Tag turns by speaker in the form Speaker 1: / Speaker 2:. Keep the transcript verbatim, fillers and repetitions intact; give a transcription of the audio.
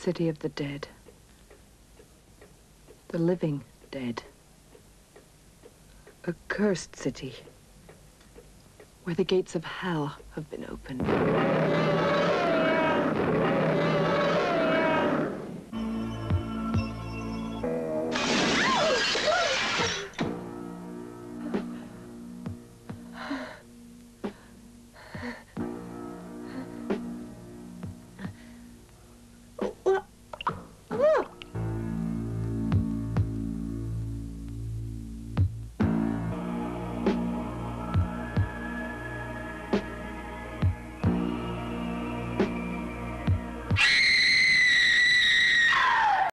Speaker 1: city of the dead. The living dead. A cursed city, where the gates of hell have been opened.